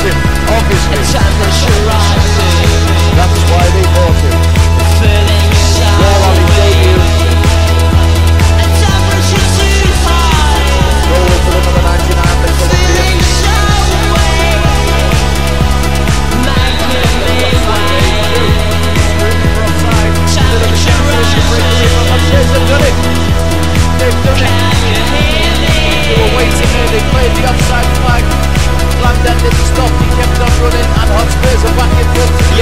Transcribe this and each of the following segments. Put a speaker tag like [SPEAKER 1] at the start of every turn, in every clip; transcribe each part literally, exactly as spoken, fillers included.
[SPEAKER 1] him, obviously. That's why they bought him. Goal on his debut. Goal for the number ninety-nine, the Colombian. They've done it. They've done it. They were waiting there. They played the offside flag. London didn't stop. He kept on running, and Hotspurs are back in front. The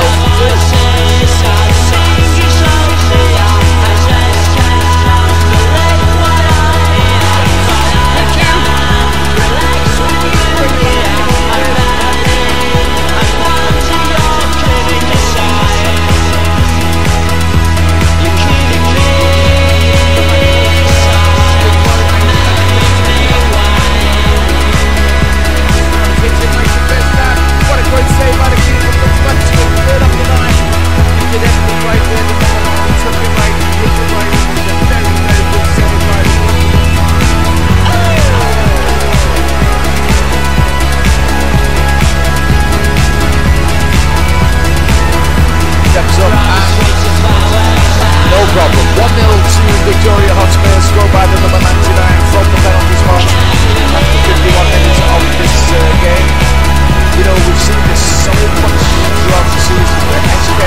[SPEAKER 1] Victoria Hotspur scored by the number ninety-nine from the penalty spot after fifty-one minutes of this uh, game. You know, we've seen this so much throughout the season where S K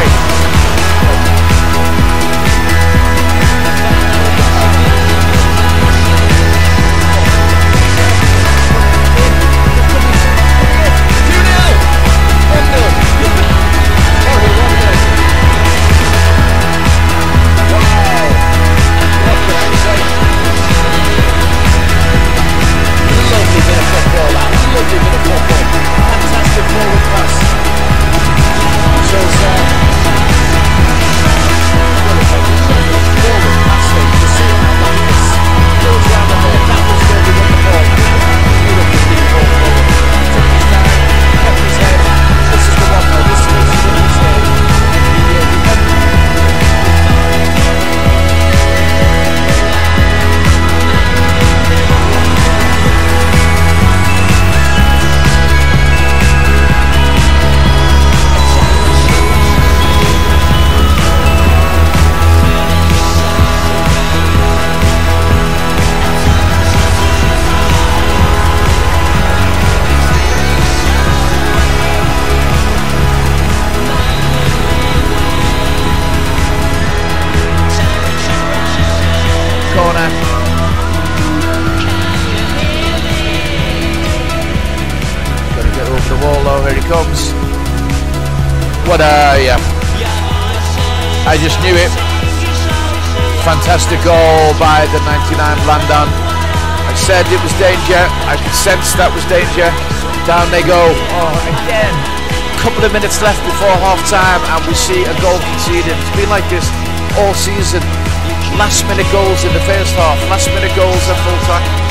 [SPEAKER 1] comes. What a yeah. I just knew it. Fantastic goal by the ninety-nine Blandon. I said it was danger. I could sense that was danger. Down they go. Oh, again. A couple of minutes left before half time and we see a goal conceded. It's been like this all season. Last minute goals in the first half. Last minute goals at full time.